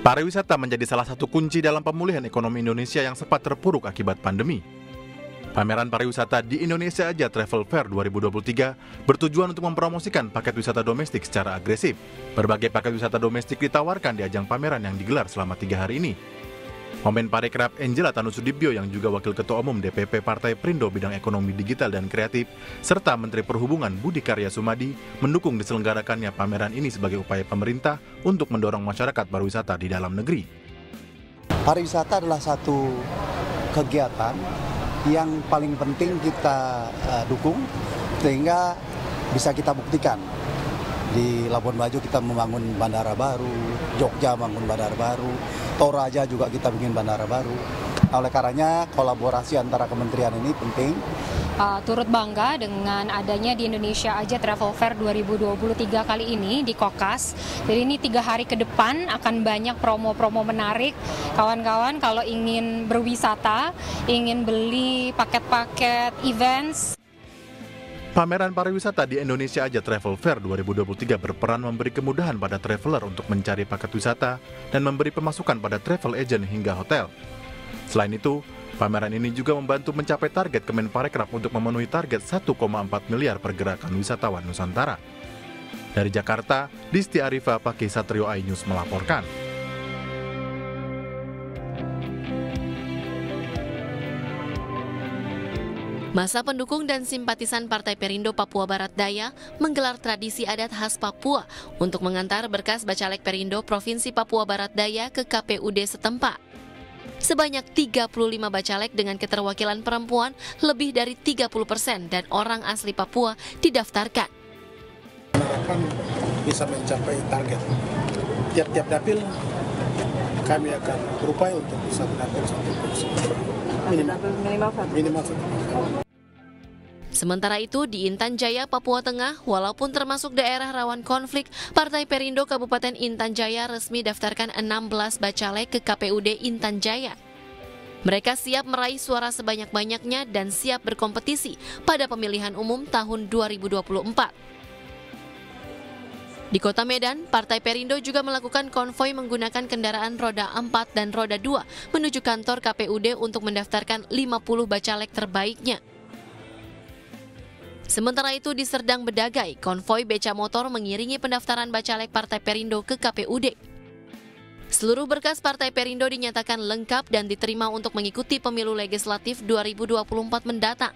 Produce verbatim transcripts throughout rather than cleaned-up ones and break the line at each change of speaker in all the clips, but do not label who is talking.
Pariwisata menjadi salah satu kunci dalam pemulihan ekonomi Indonesia yang sempat terpuruk akibat pandemi. Pameran pariwisata di Indonesia Aja Travel Fair dua ribu dua puluh tiga bertujuan untuk mempromosikan paket wisata domestik secara agresif. Berbagai paket wisata domestik ditawarkan di ajang pameran yang digelar selama tiga hari ini. Momen Parekraf Angela Tanusudibyo yang juga Wakil Ketua Umum D P P Partai Perindo Bidang Ekonomi Digital dan Kreatif, serta Menteri Perhubungan Budi Karya Sumadi mendukung diselenggarakannya pameran ini sebagai upaya pemerintah untuk mendorong masyarakat pariwisata di dalam negeri.
Pariwisata adalah satu kegiatan yang paling penting kita uh, dukung sehingga bisa kita buktikan. Di Labuan Bajo kita membangun bandara baru, Jogja membangun bandara baru, Toraja juga kita bikin bandara baru. Nah, oleh karenanya kolaborasi antara kementerian ini penting.
Uh, turut bangga dengan adanya di Indonesia Aja Travel Fair dua ribu dua puluh tiga kali ini di Kokas. Jadi ini tiga hari ke depan akan banyak promo-promo menarik. Kawan-kawan kalau ingin berwisata, ingin beli paket-paket events.
Pameran pariwisata di Indonesia Aja Travel Fair dua ribu dua puluh tiga berperan memberi kemudahan pada traveler untuk mencari paket wisata dan memberi pemasukan pada travel agent hingga hotel. Selain itu, pameran ini juga membantu mencapai target Kemenparekraf untuk memenuhi target satu koma empat miliar pergerakan wisatawan Nusantara. Dari Jakarta, Disti Arifa Paki Satrio iNews melaporkan.
Masa pendukung dan simpatisan Partai Perindo Papua Barat Daya menggelar tradisi adat khas Papua untuk mengantar berkas bacalek Perindo Provinsi Papua Barat Daya ke K P U D setempat. Sebanyak tiga puluh lima bacalek dengan keterwakilan perempuan lebih dari tiga puluh persen dan orang asli Papua didaftarkan.
Harapan bisa mencapai target. Tiap-tiap dapil kami akan berupaya untuk bisa mendapat satu kursi. Minimal, minimal satu. Minimal satu.
Sementara itu, di Intan Jaya, Papua Tengah, walaupun termasuk daerah rawan konflik, Partai Perindo Kabupaten Intan Jaya resmi daftarkan enam belas bacalek ke K P U D Intan Jaya. Mereka siap meraih suara sebanyak-banyaknya dan siap berkompetisi pada pemilihan umum tahun dua ribu dua puluh empat. Di Kota Medan, Partai Perindo juga melakukan konvoi menggunakan kendaraan roda empat dan roda dua menuju kantor K P U D untuk mendaftarkan lima puluh bacalek terbaiknya. Sementara itu di Serdang Bedagai, konvoi beca motor mengiringi pendaftaran bacalek Partai Perindo ke K P U D. Seluruh berkas Partai Perindo dinyatakan lengkap dan diterima untuk mengikuti pemilu legislatif dua ribu dua puluh empat mendatang.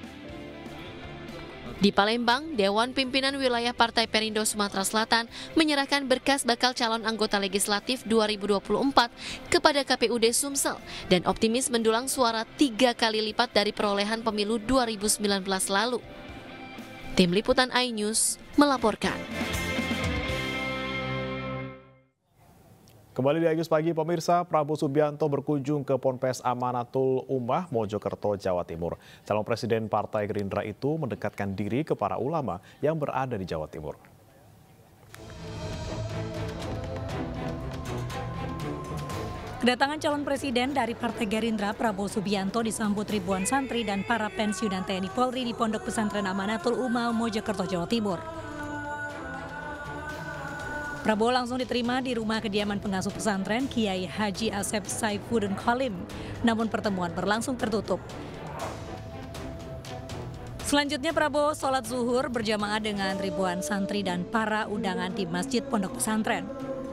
Di Palembang, Dewan Pimpinan Wilayah Partai Perindo Sumatera Selatan menyerahkan berkas bakal calon anggota legislatif dua ribu dua puluh empat kepada K P U D Sumsel dan optimis mendulang suara tiga kali lipat dari perolehan pemilu dua ribu sembilan belas lalu. Tim Liputan iNews melaporkan.
Kembali di iNews Pagi, pemirsa, Prabowo Subianto berkunjung ke Ponpes Amanatul Ummah, Mojokerto, Jawa Timur. Calon Presiden Partai Gerindra itu mendekatkan diri ke para ulama yang berada di Jawa Timur.
Kedatangan calon presiden dari Partai Gerindra Prabowo Subianto disambut ribuan santri dan para pensiunan T N I Polri di Pondok Pesantren Amanatul Ummah, Mojokerto, Jawa Timur. Prabowo langsung diterima di rumah kediaman pengasuh pesantren Kiai Haji Asep Saifuddin Khalim, namun pertemuan berlangsung tertutup. Selanjutnya Prabowo sholat zuhur berjamaah dengan ribuan santri dan para undangan di Masjid Pondok Pesantren.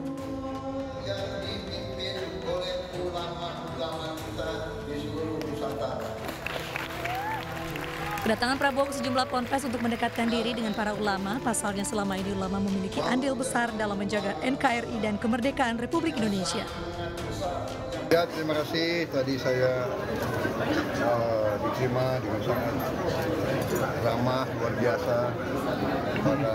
Kedatangan Prabowo ke sejumlah ponpes untuk mendekatkan diri dengan para ulama, pasalnya selama ini ulama memiliki andil besar dalam menjaga N K R I dan kemerdekaan Republik Indonesia.
Ya, terima kasih. Tadi saya uh, diterima dengan sangat ramah, luar biasa pada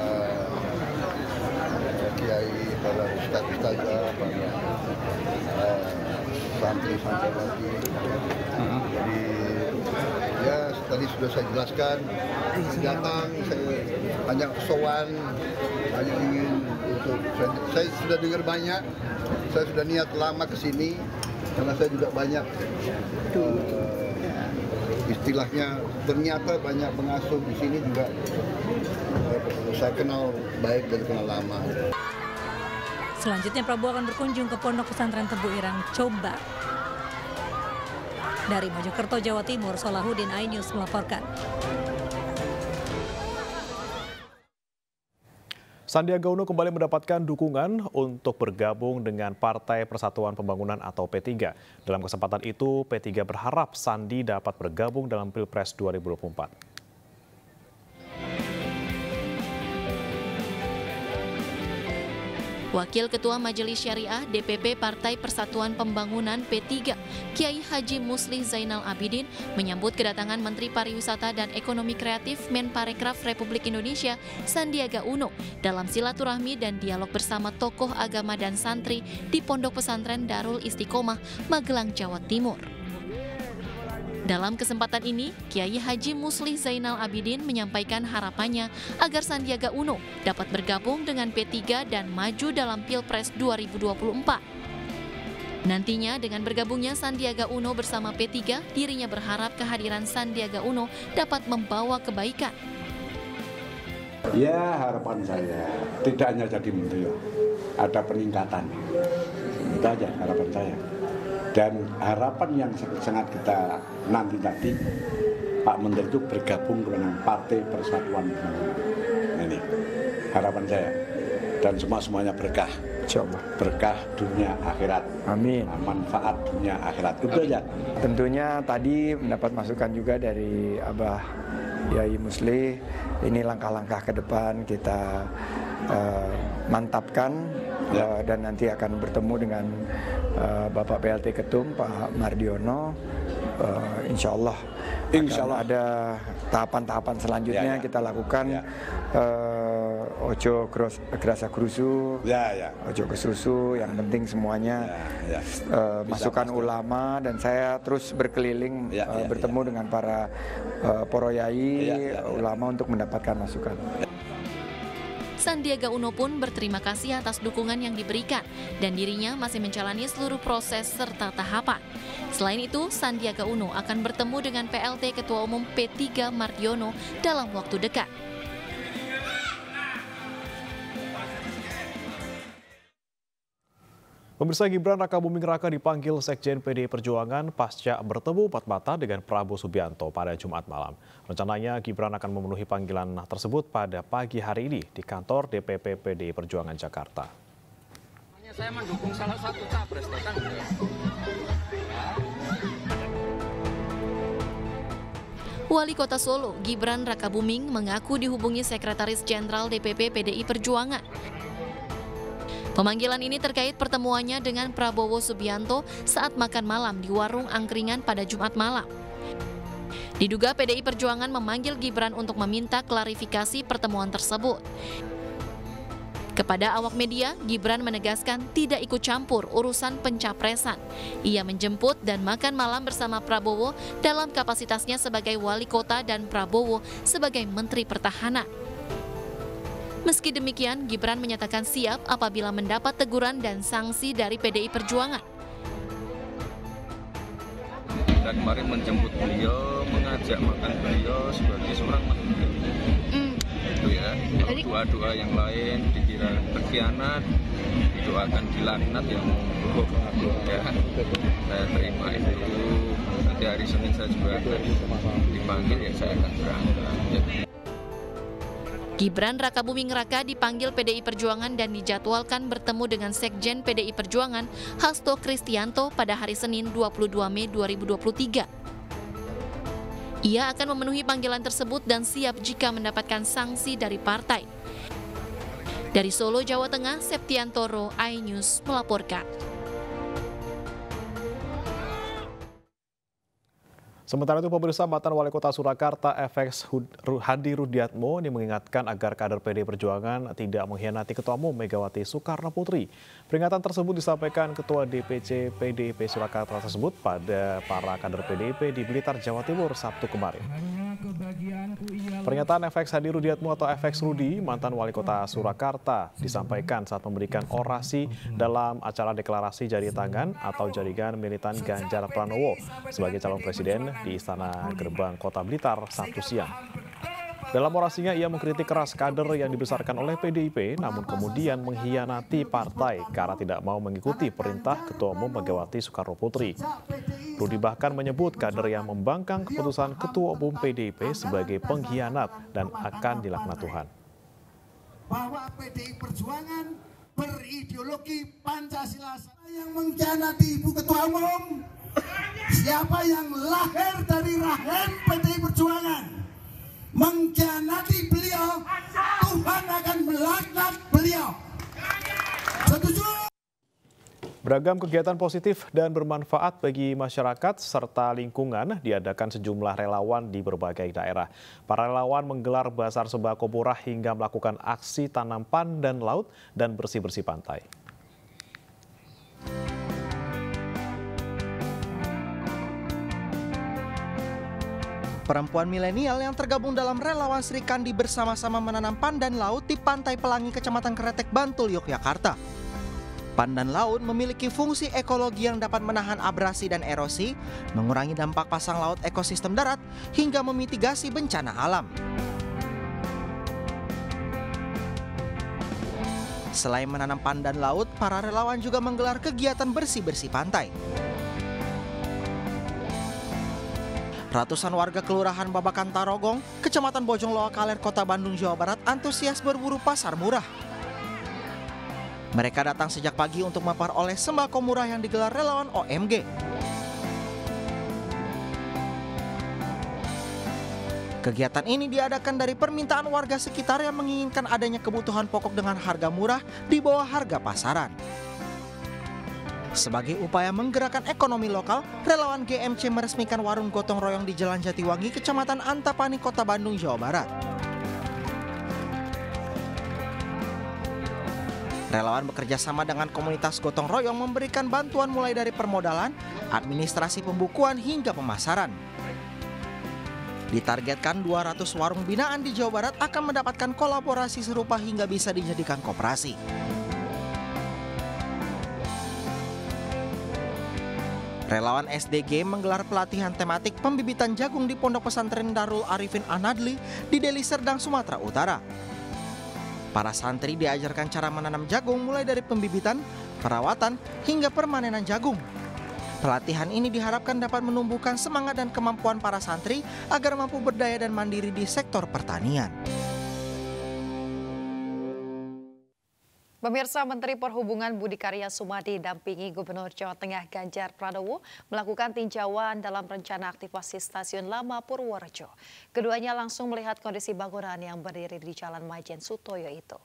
uh, kiai, pada ustaz-ustazah, pada uh, santri-santri lagi. Jadi ya tadi sudah saya jelaskan, datang saya banyak sowan, hanya ingin untuk saya, saya sudah dengar banyak, saya sudah niat lama ke sini karena saya juga banyak uh, istilahnya ternyata banyak pengasuh di sini juga uh, saya kenal baik dan kenal lama.
Selanjutnya Prabowo akan berkunjung ke Pondok Pesantren Tebu Irang, Jombang. Dari Mojokerto, Jawa Timur, Solahuddin, iNews melaporkan.
Sandiaga Uno kembali mendapatkan dukungan untuk bergabung dengan Partai Persatuan Pembangunan atau P tiga. Dalam kesempatan itu, P tiga berharap Sandi dapat bergabung dalam Pilpres dua ribu dua puluh empat.
Wakil Ketua Majelis Syariah D P P Partai Persatuan Pembangunan P tiga, Kiai Haji Muslih Zainal Abidin menyambut kedatangan Menteri Pariwisata dan Ekonomi Kreatif Menparekraf Republik Indonesia Sandiaga Uno dalam silaturahmi dan dialog bersama tokoh agama dan santri di Pondok Pesantren Darul Istiqomah, Magelang, Jawa Timur. Dalam kesempatan ini, Kiai Haji Muslih Zainal Abidin menyampaikan harapannya agar Sandiaga Uno dapat bergabung dengan P tiga dan maju dalam Pilpres dua ribu dua puluh empat. Nantinya dengan bergabungnya Sandiaga Uno bersama P tiga, dirinya berharap kehadiran Sandiaga Uno dapat membawa kebaikan.
Ya, harapan saya tidak hanya jadi menteri, ada peningkatan. Itu aja harapan saya. Dan harapan yang sangat kita nanti tadi, Pak Menteri itu bergabung dengan Partai Persatuan Pembangunan. Ini harapan saya. Dan semua-semuanya berkah. Berkah dunia akhirat.
Amin.
Manfaat dunia akhirat. Itu aja.
Tentunya tadi mendapat masukan juga dari Abah Yai Muslih. Ini langkah-langkah ke depan kita uh, mantapkan ya. uh, dan nanti akan bertemu dengan uh, Bapak P L T Ketum Pak Mardiono. Uh, insya Allah, insya Allah ada tahapan-tahapan selanjutnya ya, ya. kita lakukan. Ya. Uh, ojo gerasa gerusu, ya, ya. ojo kesusu. Yang penting semuanya ya, ya. Uh, masukan pasti. ulama dan saya terus berkeliling ya, uh, ya, bertemu ya. dengan para uh, poroyai ya, ya, ya. ulama untuk mendapatkan masukan.
Sandiaga Uno pun berterima kasih atas dukungan yang diberikan dan dirinya masih menjalani seluruh proses serta tahapan. Selain itu, Sandiaga Uno akan bertemu dengan P L T Ketua Umum P tiga Mardiono dalam waktu dekat.
Pemirsa, Gibran Rakabuming Raka dipanggil Sekjen P D I Perjuangan pasca bertemu empat mata dengan Prabowo Subianto pada Jumat malam. Rencananya Gibran akan memenuhi panggilan tersebut pada pagi hari ini di kantor D P P P D I Perjuangan Jakarta.
Saya mendukung salah satu capres, kan?
Wali Kota Solo, Gibran Rakabuming, mengaku dihubungi Sekretaris Jenderal D P P P D I Perjuangan. Pemanggilan ini terkait pertemuannya dengan Prabowo Subianto saat makan malam di warung angkringan pada Jumat malam. Diduga P D I Perjuangan memanggil Gibran untuk meminta klarifikasi pertemuan tersebut. Kepada awak media, Gibran menegaskan tidak ikut campur urusan pencapresan. Ia menjemput dan makan malam bersama Prabowo dalam kapasitasnya sebagai wali kota dan Prabowo sebagai Menteri Pertahanan. Meski demikian, Gibran menyatakan siap apabila mendapat teguran dan sanksi dari P D I Perjuangan.
Dan kemarin menjemput beliau, mengajak makan beliau sebagai seorang menteri. Mm. Itu ya, kalau doa-doa yang lain dikira berkhianat, didoakan dilaknat yang monggo. Ya, saya terima itu. Nanti hari Senin saya juga akan dipanggil, ya saya akan berangkat. Ya.
Gibran Rakabuming Raka dipanggil P D I Perjuangan dan dijadwalkan bertemu dengan Sekjen P D I Perjuangan Hasto Kristianto pada hari Senin dua puluh dua Mei dua ribu dua puluh tiga. Ia akan memenuhi panggilan tersebut dan siap jika mendapatkan sanksi dari partai. Dari Solo, Jawa Tengah, Septiantoro, iNews melaporkan.
Sementara itu, pemirsa, mantan Wali Kota Surakarta F X Hadi Rudiatmo ini mengingatkan agar kader P D I Perjuangan tidak mengkhianati Ketua Umum Megawati Soekarno Putri. Peringatan tersebut disampaikan Ketua D P C P D I P Surakarta tersebut pada para kader P D I P di Blitar, Jawa Timur, Sabtu kemarin. Pernyataan F X Hadi Rudiatmo atau F X Rudi, mantan Wali Kota Surakarta, disampaikan saat memberikan orasi dalam acara deklarasi jari tangan atau jaringan militan Ganjar Pranowo sebagai calon presiden di Istana Gerbang Kota Blitar Sabtu siang. Dalam orasinya ia mengkritik keras kader yang dibesarkan oleh P D I P namun kemudian mengkhianati partai karena tidak mau mengikuti perintah Ketua Umum Megawati Soekarno Putri. Rudi bahkan menyebut kader yang membangkang keputusan Ketua Umum P D I P sebagai pengkhianat dan akan dilaknat Tuhan.
Bahwa P D I Perjuangan berideologi Pancasila. Yang mengkhianati Ibu Ketua Umum, siapa yang lahir dari rahim P D I Perjuangan mengkhianati beliau, Tuhan akan melaknat beliau. Setuju?
Beragam kegiatan positif dan bermanfaat bagi masyarakat serta lingkungan diadakan sejumlah relawan di berbagai daerah. Para relawan menggelar bazar sembako murah hingga melakukan aksi tanam pandan laut dan bersih-bersih pantai.
Perempuan milenial yang tergabung dalam relawan Sri Kandi bersama-sama menanam pandan laut di Pantai Pelangi, Kecamatan Kretek, Bantul, Yogyakarta. Pandan laut memiliki fungsi ekologi yang dapat menahan abrasi dan erosi, mengurangi dampak pasang laut ekosistem darat, hingga memitigasi bencana alam. Selain menanam pandan laut, para relawan juga menggelar kegiatan bersih-bersih pantai. Ratusan warga Kelurahan Babakan Tarogong, Kecamatan Bojong Loa Kaler, Kota Bandung, Jawa Barat antusias berburu pasar murah. Mereka datang sejak pagi untuk memperoleh sembako murah yang digelar relawan O M G. Kegiatan ini diadakan dari permintaan warga sekitar yang menginginkan adanya kebutuhan pokok dengan harga murah di bawah harga pasaran. Sebagai upaya menggerakkan ekonomi lokal, relawan G M C meresmikan warung gotong royong di Jalan Jatiwangi, Kecamatan Antapani, Kota Bandung, Jawa Barat. Relawan bekerja sama dengan komunitas gotong royong memberikan bantuan mulai dari permodalan, administrasi pembukuan hingga pemasaran. Ditargetkan dua ratus warung binaan di Jawa Barat akan mendapatkan kolaborasi serupa hingga bisa dijadikan koperasi. Relawan S D G menggelar pelatihan tematik pembibitan jagung di Pondok Pesantren Darul Arifin An-Nadli di Deli Serdang, Sumatera Utara. Para santri diajarkan cara menanam jagung mulai dari pembibitan, perawatan, hingga permanenan jagung. Pelatihan ini diharapkan dapat menumbuhkan semangat dan kemampuan para santri agar mampu berdaya dan mandiri di sektor pertanian.
Pemirsa, Menteri Perhubungan Budi Karya Sumadi dampingi Gubernur Jawa Tengah Ganjar Pranowo melakukan tinjauan dalam rencana aktivasi stasiun lama Purworejo. Keduanya langsung melihat kondisi bangunan yang berdiri di Jalan Majen Sutoyo itu.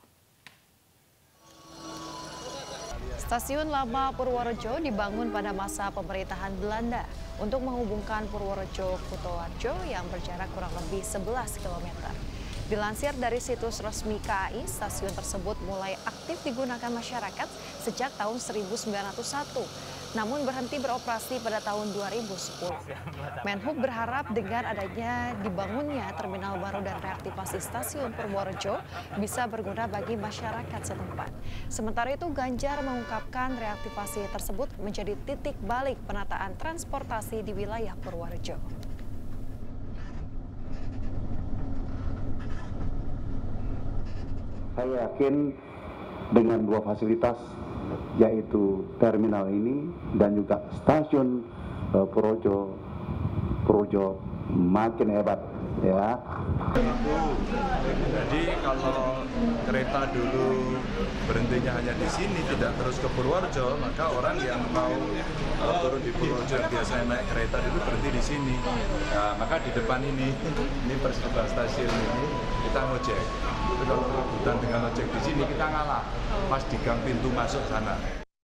Stasiun lama Purworejo dibangun pada masa pemerintahan Belanda untuk menghubungkan Purworejo Kutoarjo yang berjarak kurang lebih sebelas kilometer. Dilansir dari situs resmi K A I, stasiun tersebut mulai aktif digunakan masyarakat sejak tahun seribu sembilan ratus satu, namun berhenti beroperasi pada tahun dua ribu sepuluh. Menhub berharap dengan adanya dibangunnya terminal baru dan reaktivasi stasiun Purworejo bisa berguna bagi masyarakat setempat. Sementara itu, Ganjar mengungkapkan reaktivasi tersebut menjadi titik balik penataan transportasi di wilayah Purworejo.
Saya yakin dengan dua fasilitas yaitu terminal ini dan juga stasiun uh, Purworejo, Purworejo makin hebat ya.
Jadi kalau kereta dulu berhentinya hanya di sini tidak terus ke Purworejo, maka orang yang mau uh, turun di Purworejo biasanya naik kereta dulu berhenti di sini. Nah, maka di depan ini ini persebelah stasiun ini kita ngojek. Kalau rebutan dengan ojek di sini kita ngalah pas di gang pintu masuk sana.